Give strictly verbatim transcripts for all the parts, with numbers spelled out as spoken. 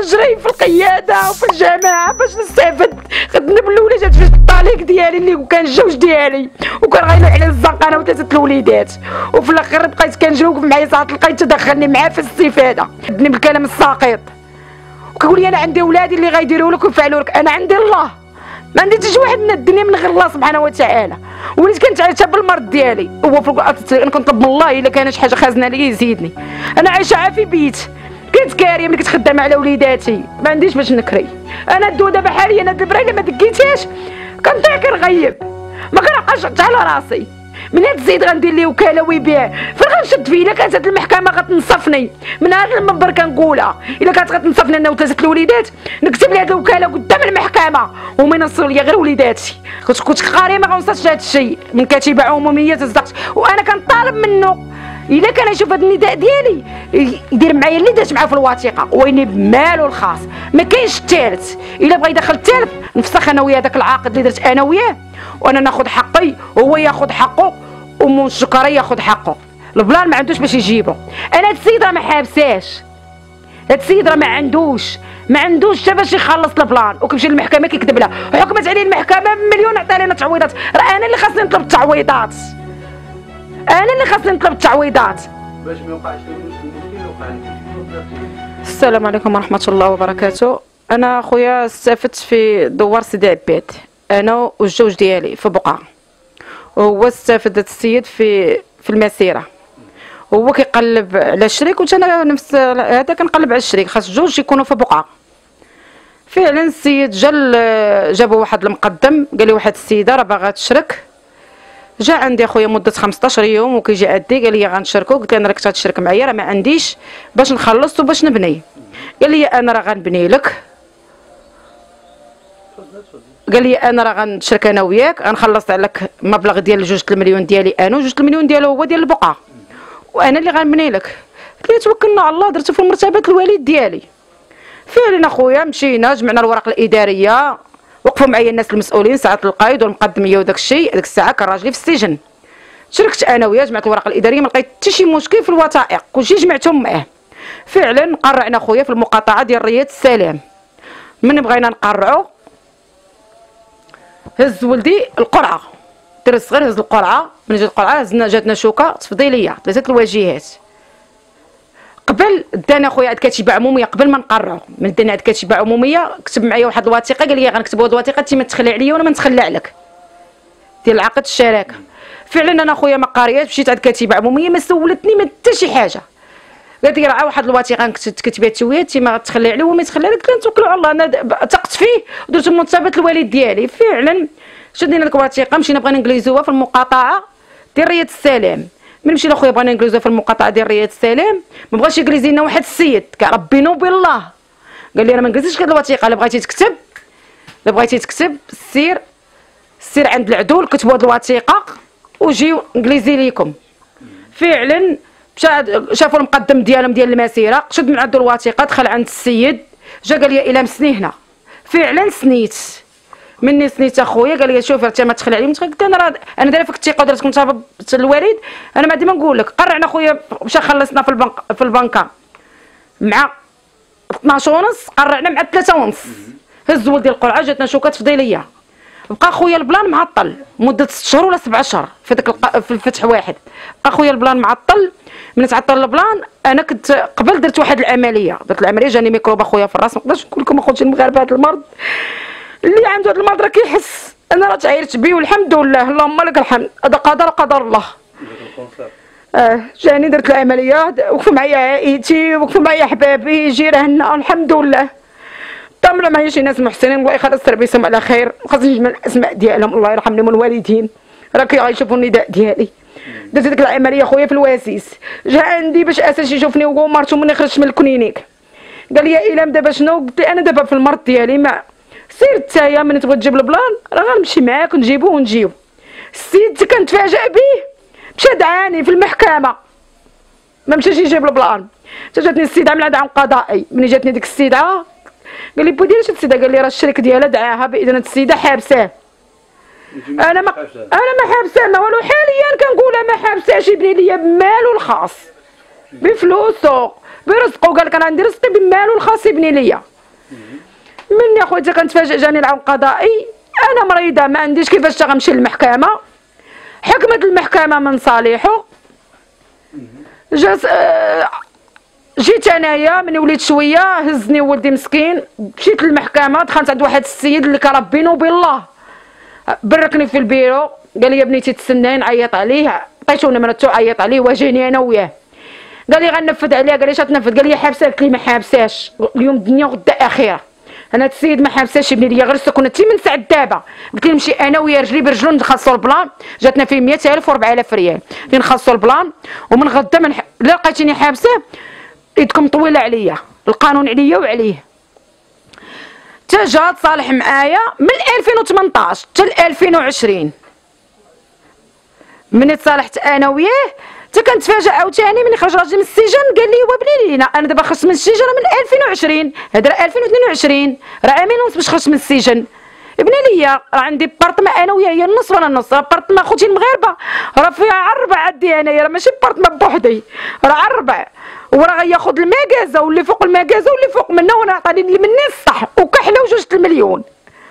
نجري في القياده وفي الجماعه باش نستافد. خدنا بالوليدات في الطريق ديالي اللي كان الجوج ديالي وكان غايلو على الزنقه انا وثلاثه الوليدات، وفي الاخر بقيت كنجاوب معايا ساعات لقيت تدخلني معاه في الاستفاده، بدني بالكلام الساقط وكيقول لي انا عندي ولادي اللي غيديروا لك ويفعلوا لك. انا عندي الله، ما عندي حتى شي واحد من الدنيا من غير الله سبحانه وتعالى. وليت كنت بالمرض ديالي هو في كنطلب من الله الا كان شي حاجه خازنه لي يزيدني. انا عايشه في بيت كنت كاريه ملي كنت خدامه على وليداتي، ما عنديش باش نكري. انا الدو دابا حاليا هاد البريله ما دقيتهاش كنطيح كنغيب، ما كنعقلش حتى على راسي. من هاد الزيد غندير ليه وكاله ويبيع فين غنشد فيه؟ الا كانت هاد المحكمه غتنصفني من هذا المنبر كنقولها، الا كانت غتنصفني انا وثلاثه الوليدات نكتب لي هاد الوكاله قدام المحكمه وما ينصروا لي غير وليداتي. كنت كنت قاريه ما غنوصلش هاد الشيء من كاتبه عموميه تصدقت، وانا كنطالب منه الا كان يشوف هذا النداء ديالي يدير معايا اللي دارت معاه في الوثيقه ويني بمالو الخاص. ما كاينش الثالث، الا بغى يدخل الثالث نفسخ انا وياه داك العقد اللي درت انا وياه وانا ناخذ حقي وهو ياخذ حقه ومن الشكري ياخذ حقه. البلان ما عندوش باش يجيبو. انا هاد السيد راه ما حابساش، هاد السيد راه ما عندوش ما عندوش حتى باش يخلص البلان وكيمشي للمحكمه كيكذب لها وحكمت عليه المحكمه بمليون عطى لنا تعويضات. راه انا اللي خاصني نطلب التعويضات، انا اللي خاصني نطلب التعويضات باش ما يوقعش المشكل اللي وقع لك. السلام عليكم ورحمه الله وبركاته. انا خويا استفدت في دوار سيدي عباد انا والجوج ديالي في بقعه، وهو استفد السيد في في المسيره. هو كيقلب على الشريك وانا نفس هذا كنقلب على الشريك، خاص جوج يكونوا في بقعه. فعلا السيد جا جابوا واحد المقدم قال لي واحد السيده راه باغا تشرك. جا عندي اخويا مده خمسطاش يوم وكيجي عندي قال لي غنشركوا. قلت له انا راك تشرك معايا راه ما عنديش باش نخلص وباش نبني. قال لي انا راه غنبني لك، قال لي انا راه غنشرك انا وياك غنخلص عليك مبلغ ديال جوج المليون ديالي انا وجوج المليون ديالو هو ديال البقعه وانا اللي غنبني لك. قلت له توكلنا على الله درتو في مرتبه الوالد ديالي. فعلا اخويا مشينا جمعنا الورق الاداريه وقفوا معايا الناس المسؤولين ساعه القايد والمقدميه وداك الشيء. هذيك الساعه كان راجلي في السجن. شركت انا وياه جمعت الورق الاداريه ما لقيت حتى شي مشكل في الوثائق كلشي جمعتهم معاه. فعلا قرعنا خويا في المقاطعه ديال رياض السلام. من بغينا نقرعوا هز ولدي القرعه، درت صغير هز القرعه. من جات القرعه هزنا جاتنا شوكه تفضيليه ثلاثه الواجهات. قبل دانا خويا عند كاتبه عموميه قبل ما نقرعوا، من دانا عند كاتبه عموميه كتب معايا واحد الوثيقه قال لي غنكتبوا هاد الوثيقه انت ما تخلي عليا وانا ما نتخلى عليك ديال عقد الشراكه. فعلا انا خويا ما قاريات مشيت عند كاتبه عموميه ما سولتني ما حتى شي حاجه، قالت لي راه واحد الوثيقه كتبات انت انت ما غتخلي عليه وما يتخلى عليك. قلت نتوكلوا على الله انا ثقت فيه ودرت مرتبه الوالد ديالي. فعلا شدينا ديك الوثيقه مشينا بغينا نجليزوها في المقاطعه ديال رياض السلام. من مشينا خويا بغينا نجليزوها في المقاطعه ديال رياض السلام ما بغاش يجليزي لنا واحد السيد كربينو بالله قال لي انا ما نجلسش هاد الوثيقه، الا بغيتي تكتب الا بغيتي تكتب سير سير عند العدول كتبوا هاد الوثيقه وجيو انجليزي ليكم. فعلا مشى شافوا المقدم ديالهم ديال المسيره شد من عنده الوثيقه دخل عند السيد جا قال لي الا مسني هنا. فعلا سنيت. مني سنيت اخويا قال لي شوف انت ما تخلي عليا. قلت انا راه انا دايره فيك الثقه ودرت كنت الوالد انا ما ديما نقول لك. قرعنا اخويا مشى خلصنا في البنك في البنكه مع اثناش ونص قرعنا مع ثلاثة ونص. هز ولدي القرعه جاتنا شوكه تفضيليه. بقى خويا البلان معطل مده ست شهور ولا سبع شهور في داك الق... في الفتح واحد. بقى خويا البلان معطل. من تعطل البلان انا كنت قبل درت واحد العمليه درت العمليه جاني ميكروب اخويا في الراس. ما نقدرش نقول لكم اخوتي المغاربه هذا المرض اللي عنده هذا المرض راه كيحس. انا راه تعايرت به والحمد لله اللهم لك الحمد هذا قدر قدر الله. اه جاني درت العمليه وقفوا معايا عائلتي وقفوا معايا حبابي جيراننا الحمد لله. طمنوا معايا شي ناس محسنين الله يخلص تربيتهم على خير. ما خاصنيش نجمع الاسماء ديالهم الله يرحمهم والوالدين راه كيغيشوفوا النداء ديالي. درت ديك العمليه خويا في الواسيس جا عندي باش اساس يشوفني هو مرتو مني خرجت من الكلينيك قال لي ايلام دابا شنو؟ قلت له انا دابا في المرض ديالي ما سير نتايا ملي تبغي تجيب البلان راه غنمشي معاك ونجيبوه ونجيو. السيد كنتفاجئ به مشى دعاني في المحكمه ما مشاش يجيب البلان. جاتني السيده عامله دعم قضائي. ملي جاتني ديك السيده قال لي بودي اش السيده؟ قال لي راه الشريك ديالها دعاها باذن السيده حابساه. انا ما انا ما حابساه ما والو حاليا كنقولها ما حابساش يبني ليا بمالو الخاص بفلوسو برزقو. قال لك انا عندي رزقي بمالو الخاص يبني ليا مني اخويا كنتفاجئ جاني العون القضائي، انا مريضه ما عنديش كيفاش غنمشي للمحكمه، حكمت المحكمه من صالحه. جات آه جيت انايا من وليت شويه هزني ولدي مسكين، مشيت للمحكمه دخلت عند واحد السيد اللي كرا بينه وبين الله، بركني في البيرو قال لي يا بنيتي تسناي، نعيط عليه عطيتو نمرتو عيط عليه واجاني انا وياه، قال لي غنفذ عليها، قال لي اش غتنفذ؟ قال لي حابسه، قلت لي ما حابساش، اليوم الدنيا غدا اخره، انا هاد السيد ما حابساش ابني ليا غير سكنت تي من ساعه دابا، قلت لي نمشي انا وياه رجلي برجلو نخلصوا البلان، جاتنا فيه مية ألف و أربعة آلاف ريال، اللي نخلصوا البلان ومن غدا من ح... لا لقيتيني حابسه ايدكم طويله عليا، القانون عليا وعليه. تا جا تصالح معايا من ألفين وثمنطاش حتى ألفين وعشرين، ملي تصالحت انا وياه حتى كنتفاجئ عاوتاني ملي خرج راجلي من السجن قال لي وابني لينا انا دابا خرجت من السجن من ألفين وعشرين، هذا راه ألفين واثنين وعشرين، راه عامين ونص باش خرجت من السجن. ابني ليا راه عندي بارطما انا وياه، هي النص وانا النص، راه بارطما خوتي المغاربه راه فيها عربه عندي انايا، راه ماشي بارطما بوحدي، راه عربه، وراه غياخذ المكازه واللي فوق المكازه واللي فوق منا، وانا عطاني اللي مني الصح وكحله وجوج المليون.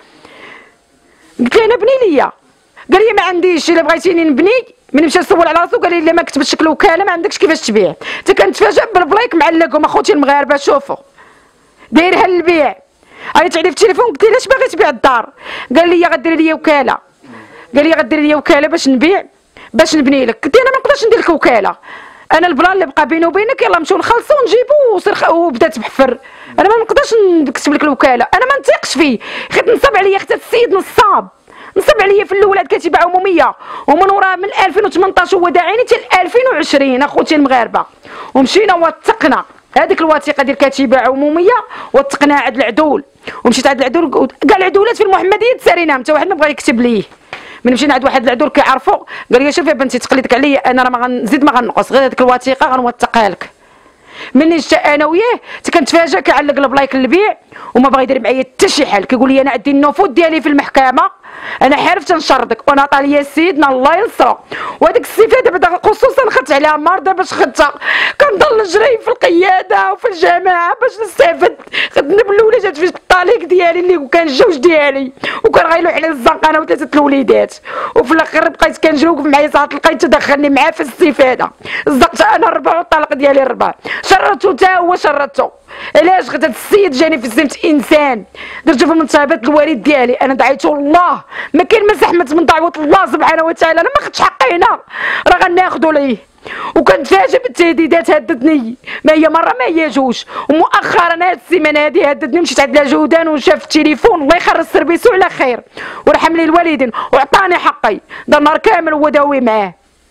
قلت له انا بني ليا، قال لي ما عنديش، الا بغيتيني نبني ملي مشى سول على راسو قال لي لا ما كتبتش لك الوكاله ما عندكش كيفاش تبيع. حتى كنتفاجئ بالبلايك معلقهم اخوتي المغاربه، شوفوا دايرها للبيع. عيطت عليه في التليفون قلت له علاش باغي تبيع الدار؟ قال لي غديري لي وكاله، قال لي غديري لي وكاله باش نبيع باش نبني لك. قلت له انا ما نقدرش ندير لك وكاله، انا البلان اللي بقى بيني وبينك يلاه نمشيو نخلصو ونجيبو وبدات بحفر، انا ما نقدرش نكتب لك الوكاله، انا ما نثيقش فيه، خيت نصب عليا حتى السيد نصاب، نصب عليا في الاولاد كتيبه عموميه، ومن وراه من ألفين وثمنطاش هو داعيني حتى ألفين وعشرين اخوتي المغاربه، ومشينا وثقنا هذيك الوثيقه ديال كتيبه عموميه وثقنا عند العدول، ومشيت عند العدول كاع العدولات في المحمديه تساريناهم، حتى واحد ما بغى يكتب ليه. من مشينا عند واحد العدول كيعرفو قال لي شوفي بنتي تقليدك عليا انا راه ما غنزيد ما غنقص، غير هذيك الوثيقه غنوثقها لك. مني جا انا وياه كنتفاجئ كيعلق البلايك للبيع وما بغى يدير معايا حتى شي حل، كيقول لي انا عندي النفوذ ديالي في المحكمه، انا حارف تنشردك، وانا عطا ليا سيدنا الله ينصرو، وهذيك الصفه بعدا خصوصا خدت عليها مرضى باش خدتها، كنضل نجري في القياده وفي الجماعه باش نستافد، خدنا بالوليدات في الطليق ديالي اللي كان الجوج ديالي، وكان غيلوح على الزنقه انا وثلاثه الوليدات، وفي الاخر بقيت كنجاوب معايا ساعات لقيت تدخلني معاه في الاستفاده، زقت انا الربع والطلق ديالي الربع، شرطو تا هو شرطو. علاش؟ غدا السيد جاني في زمت انسان، درتو في منتخبات الوالد ديالي، انا دعيتو الله، ما كاين ما زحمت من دعوه الله سبحانه وتعالى، انا ما خدتش حقي هنا راه غناخذوا ليه. وكنتفاجئ بالتهديدات، هددني ما هي مره ما هي جوج، ومؤخرا هاد السيمانه هادي هددني، مشيت عند لاجودان وشاف التليفون الله يخرج سربيسو على خير ورحم لي الوالدين وعطاني حقي، دا النهار كامل هو داوي معاه.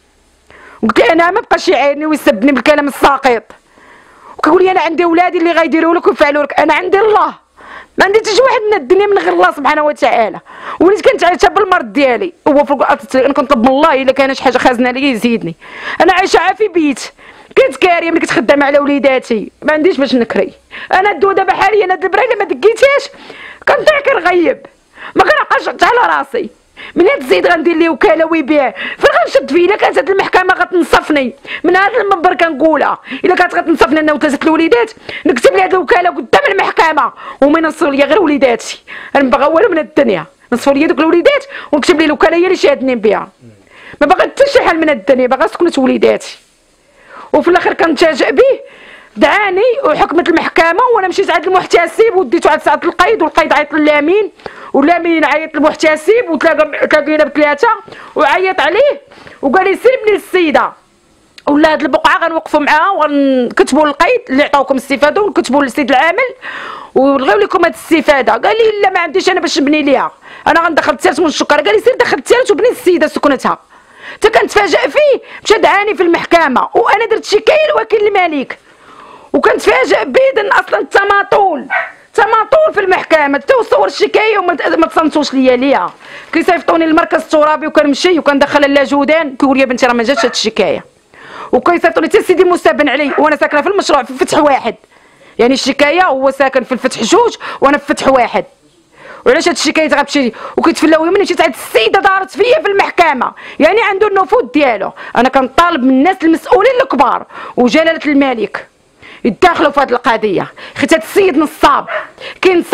قلت له انا ما بقاش يعايرني ويسبني بالكلام الساقط، وكيقول لي انا عندي ولادي اللي غيديروا لك ويفعلوا لك، انا عندي الله، ما عندي حتى شي واحد من الدنيا من غير الله سبحانه وتعالى، وليت كنت بالمرض ديالي، هو في انا كنطلب من الله الا كان شي حاجه خازنه لي يزيدني، انا عايشه عافي بيت، كنت كاريه ملي كنت خدامه على وليداتي، ما عنديش باش نكري، انا الدو دابا حاليا هاد البرايله ما دقيتهاش كنطيح كنغيب، ما كنعقلش حتى على راسي، منين تزيد غندير ليه وكاله ويبيع، فين غنشد فيه؟ الا كانت هاد المحكمه غتنصفني من هذا المنبر كنقولها، الا كانت غتنصفني انا وثلاثه الوليدات نكتب لي هاد الوكاله قدام المحكمه وما ينصفوا لي غير وليداتي، انا ما باغا والو من الدنيا، نصفوا لي دوك الوليدات ونكتب لي الوكاله هي اللي شاهدني بها، ما باغا حتى شي حال من الدنيا، باغا سكنة وليداتي. وفي الاخر كنتفاجئ به، دعاني وحكمت المحكمه وانا مشيت عند المحتسب وديتو عند ساعه القيد، والقيد عيط للامين والامين عيط للمحتسب وتلاقينا بثلاثه وعيط عليه وقال لي سير بني للسيده ولا هاد البقعه غنوقفوا معاها وغنكتبوا القيد اللي عطاوكم الاستفاده ونكتبوا للسيد العامل ونلغيو لكم هاد الاستفاده. قال لي لا ما عنديش انا باش نبني ليها، انا غندخل الثالث من الشكر. قال لي سير دخل الثالث وبني السيده سكنتها. حتى كنتفاجئ فيه، مشى دعاني في المحكمه وانا درت شكايه لوكيل الملك، وكنتفاجئ بيد اصلا التماطول تماطول في المحكمه، حتى صور الشكايه وما ما تصنتوش ليا ليها، كيصيفطوني للمركز الترابي وكنمشي وكندخل اللاجودان كيقول لي بنتي راه ما جاتش هاد الشكايه، وكيصيفطوني حتى سيدي مستبن علي وانا ساكنه في المشروع في فتح واحد، يعني الشكايه هو ساكن في الفتح جوج وانا في فتح واحد، وعلاش هاد الشكايه غتمشي وكيتفلاو مني. مشيت عند السيده دارت فيا في المحكمه، يعني عنده النفوذ ديالو. انا كنطالب من الناس المسؤولين الكبار وجلاله الملك يتداخلوا في هذه القضيه، حيت هذا السيد نصاب كينصب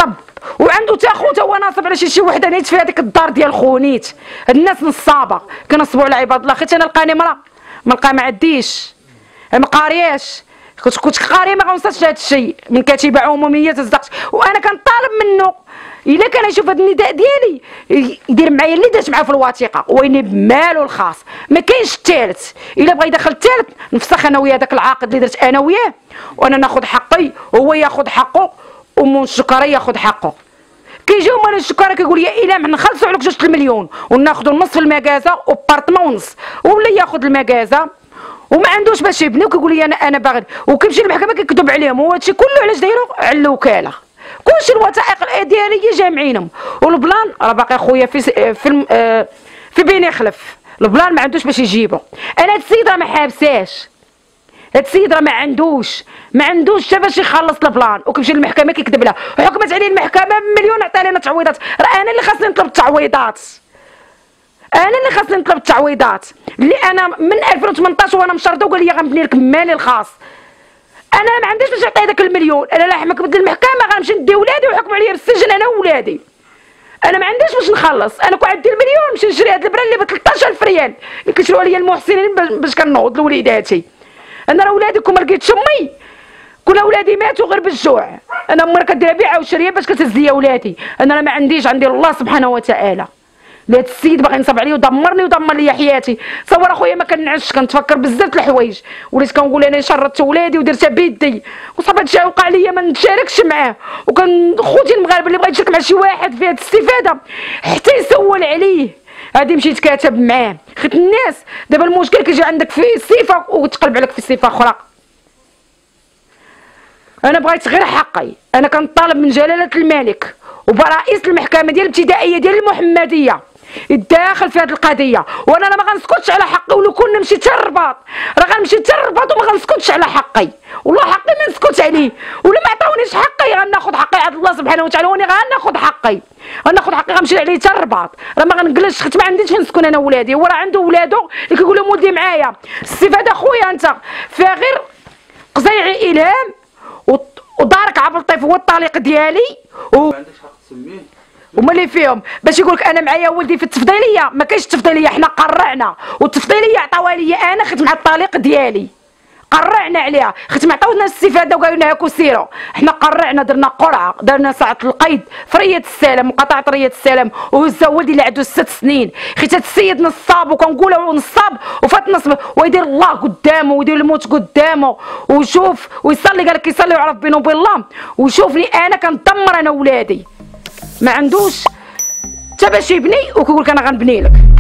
وعنده تا خو تا هو ناصب على شي شي وحده نيت في هذيك الدار ديال خونيت. هاد الناس نصابه كنصبوا على عباد الله. خيت انا لقاني مرا ما لقى ما عنديش ما قارياش. كنت كنت قاري ما غنوصلش لهذا الشيء من كتيبه عموميه تصدقت. وانا كنطالب منه الا كان يشوف هذا النداء ديالي يدير معايا اللي درت معاه في الوثيقه ويني بمالو الخاص. ما كاينش الثالث. الا بغى يدخل الثالث نفسخ انا وياه داك العقد اللي درت انا وياه وانا ناخذ حقي وهو ياخذ حقه ومن الشكاره ياخذ حقه. كيجيو مال الشكاره كيقول لي الا نخلصوا عليك جوج المليون وناخذوا النص في المكازه وبارتمون ونص ولا ياخذ المكازه وما عندوش باش يبني وكيقول لي انا انا باغي وكيمشي للمحكمه كيكذب عليهم. هو هادشي كله علاش دايرو على الوكاله. كلشي الوثائق ديالي جامعينهم والبلان راه باقي خويا في في في بين يخلف. البلان ما عندوش باش يجيبو. انا هاد السيد راه ما حابساش. هاد السيد راه ما عندوش ما عندوش حتى باش يخلص البلان وكيمشي للمحكمه كيكذب لها وحكمت عليه المحكمه بمليون عطى لنا تعويضات. راه انا اللي خاصني نطلب التعويضات. انا اللي خاصني نطلب التعويضات اللي انا من ألفين وثمنطاش وانا مشرطه وقال لي غنبني لك مالي الخاص. انا ما عنديش باش نعطي هذاك المليون. انا لا حكمت المحكمه غنمشي ندي ولادي ويحكموا عليا بالسجن انا وولادي. انا ما عنديش باش نخلص. انا كون عندي المليون نمشي نشري هاد البرا اللي ب ثلاثطاش ألف ريال اللي كيشروها ليا المحسنين باش كنوض لوليداتي. انا راه ولادي كون ما لقيتش امي كل ولادي ماتوا غير بالجوع. انا امي راه كدير بيعه وشريه باش كتهز ليا ولادي. انا راه ما عنديش عندي الله سبحانه وتعالى. هاد السيد باغي ينصب عليا ودمرني ودمر لي حياتي. تصور اخويا ما كنعش كنتفكر بزاف د الحوايج وليت كنقول انا شردت ولادي ودرتها بيدي وصافي هادشي وقع ليا ما نتشاركش معاه. وكان خوتي المغاربه اللي بغا يتشارك مع شي واحد في هاد الاستفاده حتى يسول عليه هادي مشيت كاتب معاه. خيت الناس دابا المشكل كيجي عندك في صفه وتقلب عليك في صفه اخرى. انا بغيت غير حقي. انا كنطالب من جلاله الملك وبرئيس المحكمه ديال الابتدائيه ديال المحمديه يتداخل في هذه القضيه. وانا ما غنسكتش على حقي ولو كنا مشيت حتى الرباط راه غنمشي حتى الرباط وما غنسكتش على حقي. والله حقي ما نسكت عليه ولا ما عطاونيش حقي غناخذ حقي عند الله سبحانه وتعالى. واني غناخذ حقي غناخذ حقي غنمشي عليه حتى الرباط. راه ما غنجلسش خيت ما عنديش فين نسكن انا ولادي. هو راه عنده ولادو اللي كيقول لهم ولدي معايا. الاستفاده خويا انت فيها غير قزيعي الهام ودارك عبد اللطيف هو الطليق ديالي و... ما عندكش حق تسميه هما اللي فيهم باش يقول لك انا معايا ولدي في التفضيليه. ما كاينش التفضيليه. حنا قرعنا والتفضيليه عطاوها لي انا خيت مع الطليق ديالي قرعنا عليها خيت ما عطاونا الاستفاده وقالوا لنا هاكو سيروا. حنا قرعنا درنا قرعه درنا ساعه القيد في ريه السلام مقاطعه ريه السلام وهزا ولدي اللي عنده ست سنين. خيت هاد السيد نصاب وكنقولوا نصاب وفات نصب ويدير الله قدامه ويدير الموت قدامه ويشوف ويصلي قال لك يصلي ويعرف بينه وبين الله ويشوفني انا كندمر انا ولادي. ما عندوش حتى باش يبني وكيقول لك انا غنبني لك.